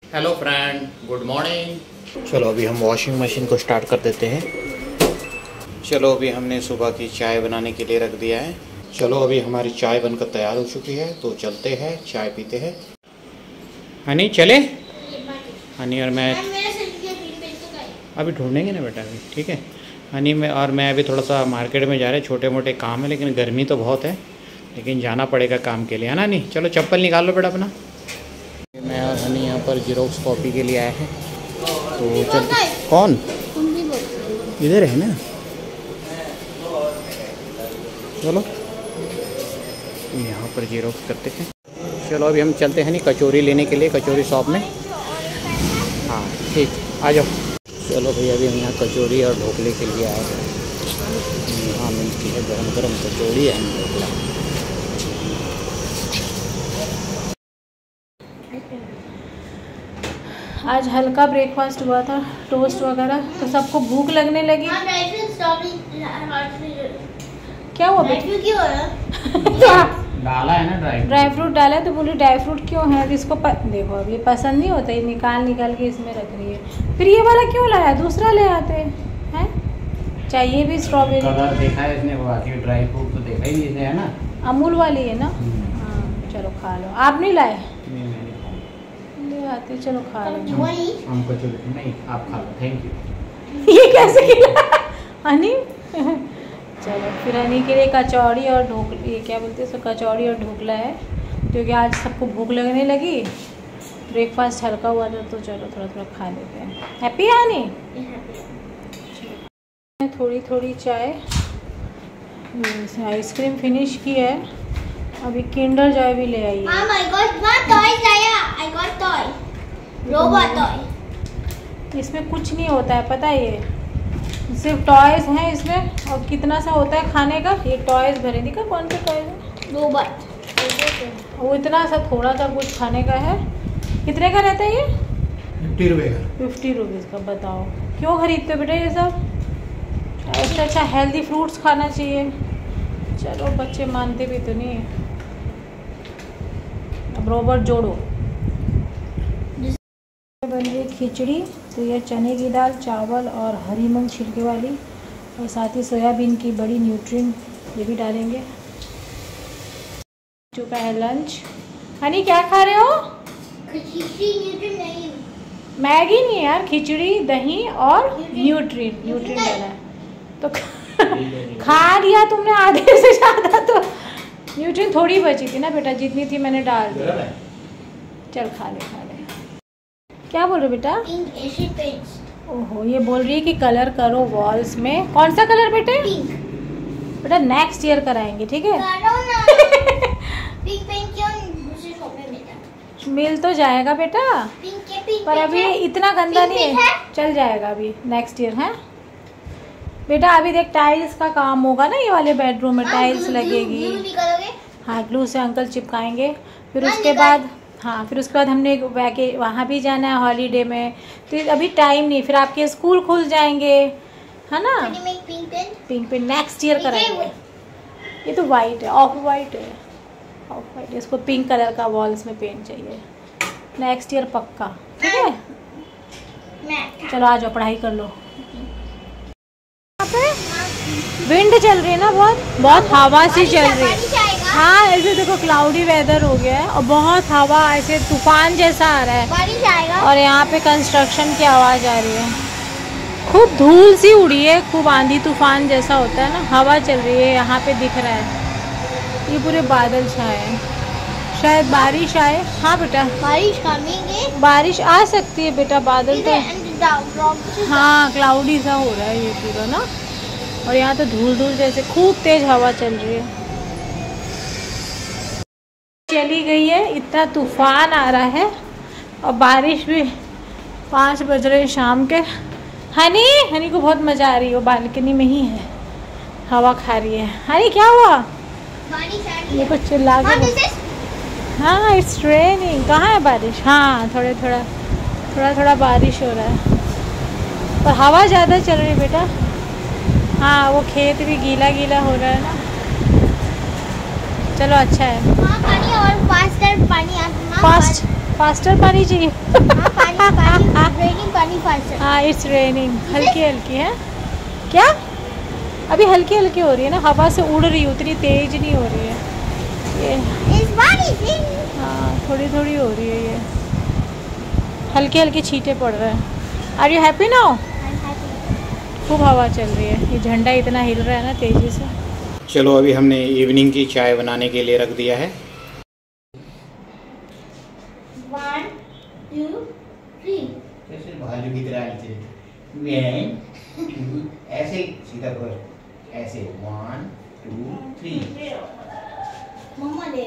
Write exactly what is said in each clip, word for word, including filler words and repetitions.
Hello friend, good morning. चलो अभी हम वॉशिंग मशीन को स्टार्ट कर देते हैं। चलो अभी हमने सुबह की चाय बनाने के लिए रख दिया है। चलो अभी हमारी चाय बनकर तैयार हो चुकी है, तो चलते हैं चाय पीते हैं। हनी चले? हनी और मैं अभी ढूंढेंगे ना बेटा, अभी ठीक है। हनी में और मैं अभी थोड़ा सा मार्केट में जा रहे हैं, छोटे मोटे काम है, लेकिन गर्मी तो बहुत है, लेकिन जाना पड़ेगा काम के लिए, है ना। नहीं चलो चप्पल निकाल लो बेटा अपना। मैं और हनी यहाँ पर जीरोक्स कॉपी के लिए आए हैं, तो चल। कौन इधर है ना? चलो यहाँ पर जीरोक्स करते हैं। चलो अभी हम चलते हैं नहीं कचौरी लेने के लिए, कचौरी शॉप में। हाँ ठीक, आ जाओ। चलो भैया अभी हम यहाँ कचौरी और ढोकले के लिए आए हैं। यहाँ मिलती है गरम गरम कचौरी एंड ढोकला। आज हल्का ब्रेकफास्ट हुआ था, टोस्ट वगैरह, तो सबको भूख लगने लगी। क्या हुआ बेटा? डाला है ना ड्राई ड्राई फ्रूट डाला है, तो बोली ड्राई फ्रूट क्यों है? इसको प... देखो अब ये पसंद नहीं होता, ये निकाल निकाल के इसमें रख रही है। फिर ये वाला क्यों लाया? दूसरा ले आते हैं। चाहिए भी स्ट्रॉबेरी। कलर देखा है इसने, वो बाकी ड्राई फ्रूट तो देखा ही नहीं है ना। अमूल वाली है ना। हाँ चलो खा लो। आप नहीं लाए? ले आते, चलो खा लो। हमको चलो नहीं, आप खा लो, थैंक यू। ये कैसे खिला हनी? चलो फिर हनी के लिए कचौड़ी और ढोकला, ये क्या बोलते हैं, सो कचौड़ी और ढोकला है, क्योंकि आज सबको भूख लगने लगी। ब्रेकफास्ट हल्का हुआ था, तो चलो थोड़ा थोड़ा खा लेते हैं। हैप्पी है हनी? थोड़ी थोड़ी चाय, आइसक्रीम फिनिश की है, अभी किंडर जॉय भी ले आई है। इसमें कुछ नहीं होता है, पता है, ये सिर्फ टॉयज हैं इसमें। और कितना सा होता है खाने का? ये टॉयज भरे, दिखा कौन से टॉयज है? दो बार वो इतना सा थोड़ा सा कुछ खाने का है। कितने का रहता है ये? फिफ्टी रुपये का। फिफ्टी रुपीज़ का। बताओ क्यों खरीदते हो बेटा ये सब? अच्छा अच्छा हेल्दी फ्रूट्स खाना चाहिए। चलो बच्चे मानते भी तो नहीं है। अब रोबोट जोड़ो। बन रही खिचड़ी, तो ये चने की दाल, चावल और हरी मूंग छिलके वाली, और साथ ही सोयाबीन की बड़ी न्यूट्रिन, ये भी डालेंगे। चुका है लंच। हनी क्या खा रहे हो? खिचड़ी नहीं, मैगी नहीं यार, खिचड़ी दही और न्यूट्रिन न्यूट्रिन डाला है, तो खा लिया तुमने आधे से ज़्यादा। तो न्यूट्रिन थोड़ी बची थी ना बेटा, जितनी थी मैंने डाल दी। चल खा ले खा ले। क्या बोल रहे बेटा? Acid paint. ओहो, ये बोल रही है कि कलर करो वॉल्स में। कौन सा कलर बेटे? पिंक। बेटा नेक्स्ट ईयर कराएंगे, ठीक है? करो ना। पिंक पेंट क्यों दूसरे शॉप में मिलता? मिल तो जाएगा बेटा, पिंक के पिंक पर अभी इतना गंदा नहीं है, है, चल जाएगा अभी नेक्स्ट ईयर। है बेटा, अभी देख टाइल्स का काम होगा ना, ये वाले बेडरूम में टाइल्स लगेगी। हाँ ग्लू से अंकल चिपकाएंगे। फिर उसके बाद हाँ फिर उसके बाद हमने वैके वहाँ भी जाना है हॉलीडे में, तो अभी टाइम नहीं। फिर आपके स्कूल खुल जाएंगे, है ना। Pink paint pink paint next year कराएंगे। ये तो वाइट है, ऑफ वाइट है, ऑफ वाइट। इसको पिंक कलर का वॉल्स में पेंट चाहिए नेक्स्ट ईयर पक्का, ठीक है? चलो आ जाओ, पढ़ाई कर लो। विंड चल रही है ना, बहुत बहुत हवा सी चल रही है। हाँ ऐसे देखो क्लाउडी वेदर हो गया है, और बहुत हवा, ऐसे तूफान जैसा आ रहा है। बारिश आएगा। और यहाँ पे कंस्ट्रक्शन की आवाज़ आ रही है। खूब धूल सी उड़ी है, खूब आंधी तूफान जैसा होता है ना, हवा चल रही है। यहाँ पे दिख रहा है ये पूरे बादल छाए हैं, शायद बारिश आए। हाँ बेटा बारिश कमेंगे, बारिश आ सकती है बेटा, बादल तो हाँ क्लाउडी सा हो रहा है ये पूरा ना। और यहाँ तो धूल धूल जैसे, खूब तेज हवा चल रही है। चली गई है, इतना तूफान आ रहा है, और बारिश भी। पाँच बज रहे शाम के। हनी हनी को बहुत मज़ा आ रही है, वो बालकनी में ही है, हवा खा रही है। हनी क्या हुआ? बारिश आ रही है। ये कुछ चिल्ला के। हाँ इट्स रेनिंग। कहाँ है बारिश? हाँ थोड़ा थोड़ा थोड़ा थोड़ा बारिश हो रहा है, पर हवा ज़्यादा चल रही है बेटा। हाँ वो खेत भी गीला गीला हो रहा है ना। चलो अच्छा है। हाँ, पानी और फास्ट पानी आता फास्ट फास्टर पानी चाहिए। हाँ, पानी पानी रेनिंग पानी फास्टर। हाँ इट्स रेनिंग, हल्की हल्की है क्या? अभी हल्की हल्की हो रही है ना, हवा से उड़ रही है, उतनी तेज नहीं हो रही है ये। इस बारी हाँ थोड़ी थोड़ी हो रही है ये, हल्के हल्के छींटे पड़ रहे हैं। Are you happy now? खूब हवा चल रही है, ये झंडा इतना हिल रहा है ना तेजी से। चलो अभी हमने इवनिंग की चाय बनाने के लिए रख दिया है। One two three. भालू की तरह ऐसे सीधा करो, ऐसे वन टू थ्री। मम्मा दे।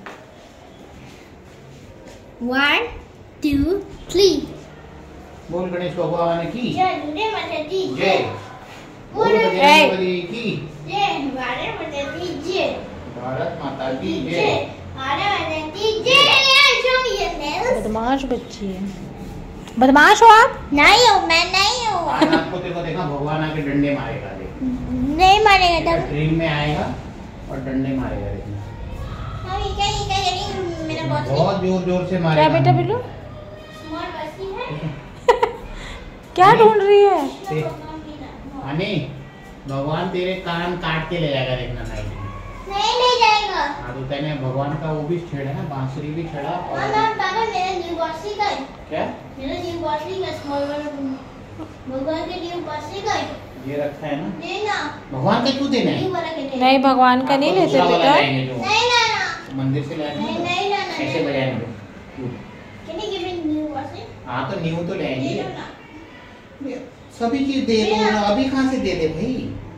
One two three. बोल गणेश भगवान की जय। जय माता दी जय। बोल बोलो बजरंगबली की जय। भारत माता दी जय। भारत माता की जय। जय। भारत माता दी जय। Show me your nails. बदमाश बच्ची है, बदमाश हो आप? नहीं हो, मैं नहीं हूँ। आज आपको देखो देखा भगवान आके डंडे मारेगा, देख नहीं मारेगा तब। ड्रीम में आएगा और डंडे मारेगा, देखना हाँ, ये क्या ये क्या करेंगे? मेरा बॉस बहुत जोर जोर से मारेगा। क्या बेटा बिल्लू? स्मॉल बस्ती है। क्या ढूंढ रही है? हनी भगवान तेरे कान काट के ले जाएगा, देखना नाइट में। नहीं ले जाएगा। हाँ तो कहने भगवान का वो भी छेड़ा है, बांसुरी भी छेड़ा। और हाँ ना पापा, मेरा न्यू बॉसी का है। क्या मेरा न्यू बॉसी का स्मॉल वाला भगवान के न्यू बॉसी का है। ये रखा है ना, लेना। भगवान का क्यों देना है? न्यू वाला के लिए। नहीं भगवान का नहीं आपको लेते दूसरा वाला बेटा। लाएंगे जो नहीं लाना। मंदिर से लाएंगे नहीं ना, नहीं लाना। ऐसे बजाएंगे। Can you give me new bossy? हाँ तो न्यू तो ले लेंगे, लो ना। सभी चीज दे दो ना, अभी कहाँ से दे दे भाई।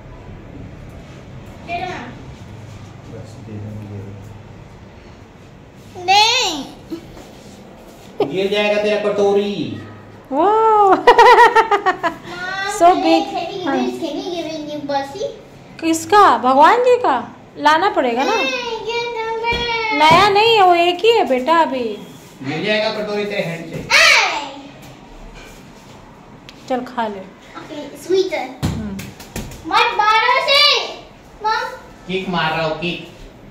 ले लो ना। बस दे दो, दे नहीं। दो। गिर जाएगा तेरा कटोरी। वाह So big. Can you हाँ। give me can you give me new bossy? किसका? भगवान जी का लाना पड़ेगा ना, ये नंबर। नया नहीं है वो, एक ही है बेटा अभी। गिर जाएगा कटोरी तेरे हैंड से। चल खा ले। Okay, sweeter. हम्म। मत मारो से। मम। किक मार रहा हूँ, किक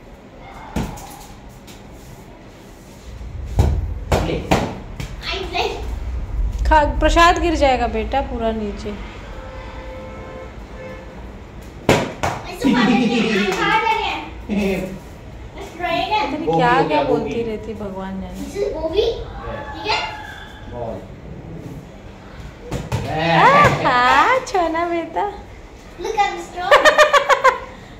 ले। I like. खा, प्रसाद गिर जाएगा बेटा पूरा नीचे। I so hard again. I'm hard again. Let's try again. पता नहीं वो क्या भी हो क्या गया, वो बोलती भी। रहती भगवान जाने। This is Ovi. ठीक है? बॉल। हाँ छोना बेटा। Look at the straw.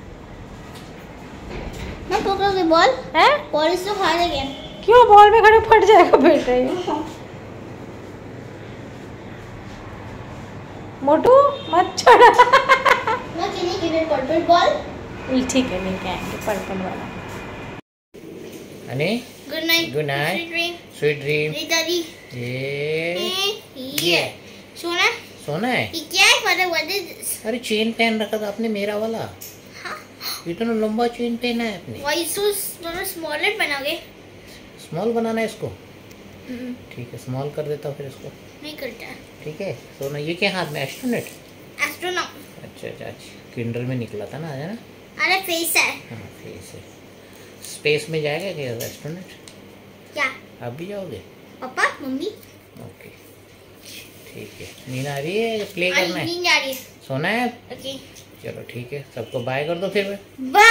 मैं पकड़ोगे बॉल? है? Ball is so hard again. क्यों बॉल में खड़े फट जाएगा बेटा ये। मोटू मत छोड़ा। मैं can you give me purple ball? ठीक है लेके आएंगे पर्पल वाला। Honey Good night. Good night. Sweet dream. Sweet dream. Hey daddy. ये ये सोना सोना है। ये क्या है? Father, what is this? अरे चेन पहन रखा था आपने मेरा वाला, हाँ? इतना लंबा चेन पहना है आपने। Why so थोड़ा smaller बनाओगे? स्मॉल बनाना है इसको, ठीक है स्मॉल कर देता हूँ फिर इसको। नहीं करता। ठीक है सोना, ये क्या हाथ में एस्ट्रोनेट? Astronaut. अच्छा अच्छा अच्छा, किंडल में निकला था ना, है ना। अरे face है। हाँ फेस है। स्पेस में जाएगा क्या एस्ट्रोनेट? क्या? आप भी जाओगे? पापा मम्मी ओके ठीक है। नींद आ रही है, प्ले करना है, नींद आ रही है। सोना है। ओके चलो ठीक है, सबको बाय कर दो फिर। बाय।